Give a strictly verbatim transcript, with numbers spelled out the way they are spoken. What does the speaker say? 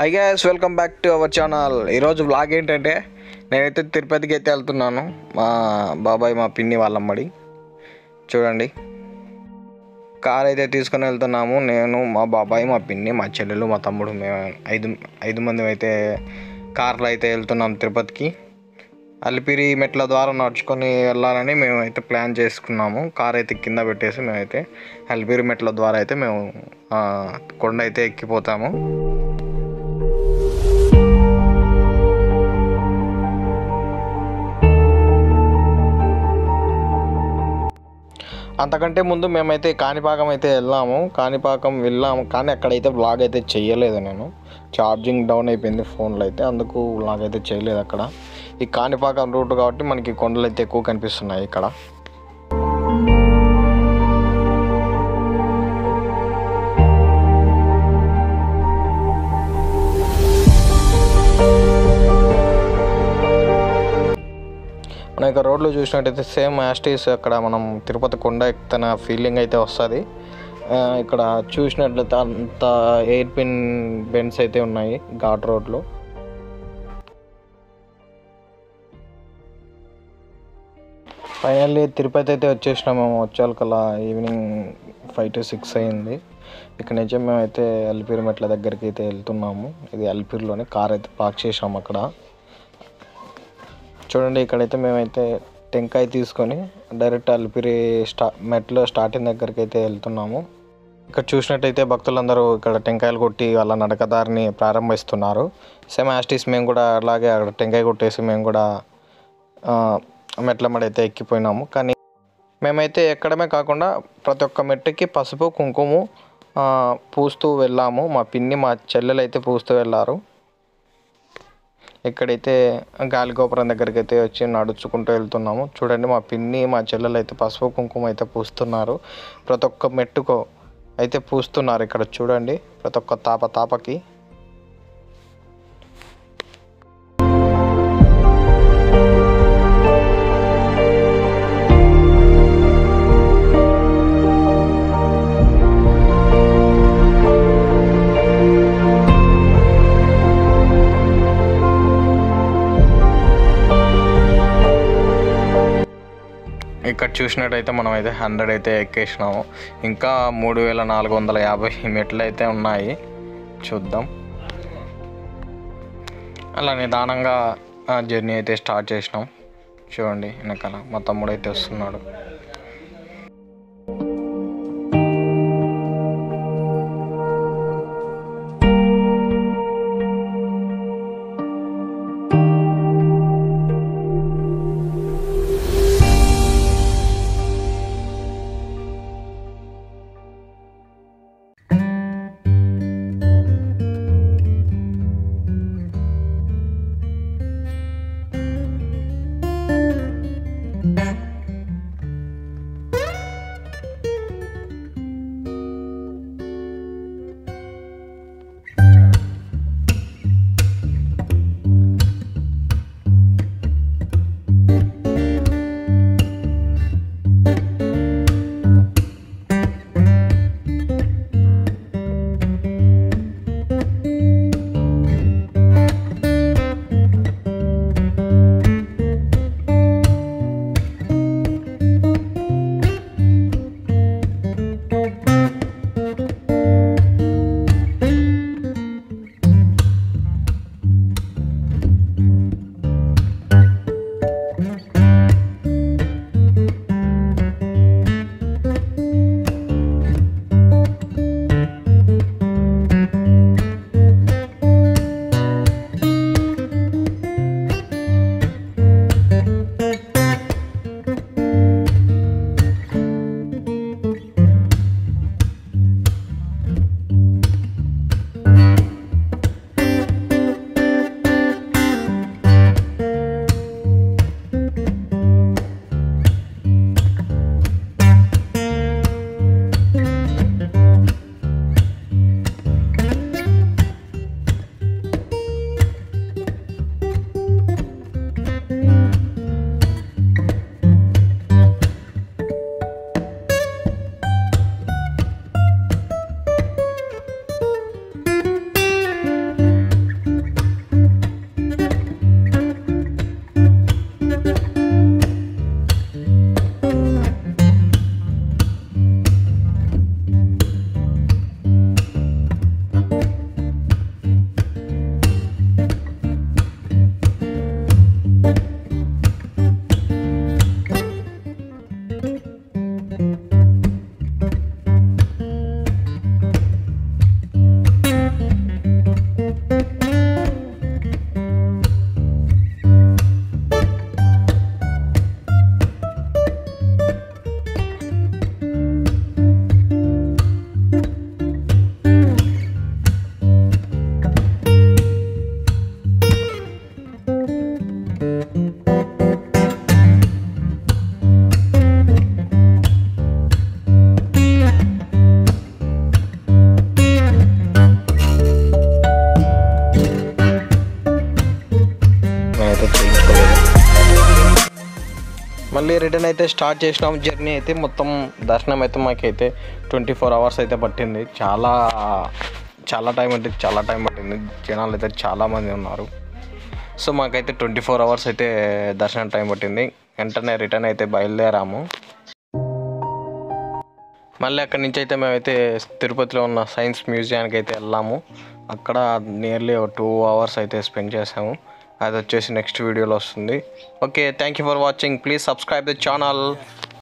High guys, welcome back to our channel. ఈరోజు vlog ఏంటంటే నేనైతే తిరుపతికి అయితే వెళ్తున్నాను. మా బాబాయ్ మా పిన్ని వాళ్ళమ్మడి చూడండి, కార్ అయితే తీసుకొని వెళ్తున్నాము. నేను మా బాబాయ్ మా పిన్ని మా చెల్లెలు మా తమ్ముడు మేము ఐదు ఐదు మంది అయితే కార్లో అయితే వెళ్తున్నాం తిరుపతికి. అలిపిరి మెట్ల ద్వారా నడుచుకొని వెళ్ళాలని మేమైతే ప్లాన్ చేసుకున్నాము. కార్ అయితే కింద పెట్టేసి మేమైతే అలిపిరి మెట్ల ద్వారా అయితే మేము కొండ అయితే ఎక్కిపోతాము. అంతకంటే ముందు మేమైతే కాణిపాకం అయితే వెళ్ళాము. కాణిపాకం వెళ్ళాము కానీ అక్కడైతే వ్లాగ్ అయితే చేయలేదు. నేను ఛార్జింగ్ డౌన్ అయిపోయింది ఫోన్లో అయితే, అందుకు వ్లాగ్ అయితే చేయలేదు. అక్కడ ఈ కాణిపాకం రూట్ కాబట్టి మనకి కొండలు అయితే ఎక్కువ కనిపిస్తున్నాయి ఇక్కడ. మన యొక్క రోడ్లో చూసినట్టయితే సేమ్ యాస్టీస్ అక్కడ మనం తిరుపతి కొండ ఎక్కుతున్న ఫీలింగ్ అయితే వస్తుంది. ఇక్కడ చూసినట్లయితే అంత ఎయిర్ పిన్ బెండ్స్ అయితే ఉన్నాయి ఘాట్ రోడ్లో. ఫైనల్లీ తిరుపతి అయితే వచ్చేసినాము. వచ్చేకల్లా ఈవినింగ్ ఫైవ్ టు సిక్స్ అయింది. ఇక్కడ నుంచి మేమైతే అలిపిరి మెట్ల దగ్గరికి అయితే వెళ్తున్నాము. ఇది అలిపిరిలోనే కార్ అయితే పార్క్ చేసాము అక్కడ. చూడండి, ఇక్కడైతే మేమైతే టెంకాయ తీసుకొని డైరెక్ట్ అలిపిరి స్టా మెట్లో స్టార్టింగ్ దగ్గరికి అయితే వెళ్తున్నాము. ఇక్కడ చూసినట్టయితే భక్తులందరూ ఇక్కడ టెంకాయలు కొట్టి వాళ్ళ నడకదారిని ప్రారంభిస్తున్నారు. సేమ్ యాస్టీస్ మేము కూడా అలాగే అక్కడ టెంకాయ కొట్టేసి మేము కూడా మెట్ల మడ అయితే ఎక్కిపోయినాము. కానీ మేమైతే ఎక్కడమే కాకుండా ప్రతి ఒక్క మెట్టుకి పసుపు కుంకుమ పూస్తూ వెళ్ళాము. మా పిన్ని మా చెల్లెలు అయితే పూస్తూ వెళ్ళారు. ఇక్కడైతే గాలిగోపురం దగ్గరికి అయితే వచ్చి నడుచుకుంటూ వెళ్తున్నాము. చూడండి, మా పిన్ని మా చెల్లెలు అయితే పసుపు కుంకుమ అయితే పూస్తున్నారు. ప్రతి ఒక్క మెట్టుకు అయితే పూస్తున్నారు. ఇక్కడ చూడండి, ప్రతి ఒక్క తాప తాపకి ఇక్కడ చూసినట్టయితే మనం అయితే హండ్రెడ్ అయితే ఎక్కేసినాము. ఇంకా మూడు వేల నాలుగు వందల యాభై మెట్లు అయితే ఉన్నాయి. చూద్దాం. అలా నిదానంగా జర్నీ అయితే స్టార్ట్ చేసినాం. చూడండి, వెనకాల మా తమ్ముడు అయితే వస్తున్నాడు. మళ్ళీ రిటర్న్ అయితే స్టార్ట్ చేసినాం జర్నీ. అయితే మొత్తం దర్శనం అయితే మాకైతే ట్వంటీ ఫోర్ అవర్స్ అయితే పట్టింది. చాలా చాలా టైం అంటే చాలా టైం పట్టింది. జనాలు అయితే చాలామంది ఉన్నారు. సో మాకైతే ట్వంటీ ఫోర్ అవర్స్ అయితే దర్శనం టైం పట్టింది. వెంటనే రిటర్న్ అయితే బయలుదేరాము. మళ్ళీ అక్కడి నుంచి అయితే మేమైతే తిరుపతిలో ఉన్న సైన్స్ మ్యూజియానికి అయితే వెళ్ళాము. అక్కడ నియర్లీ ఒక టూ అవర్స్ అయితే స్పెండ్ చేసాము. అది వచ్చేసి నెక్స్ట్ వీడియోలో వస్తుంది. Okay, thank you for watching. Please subscribe the channel.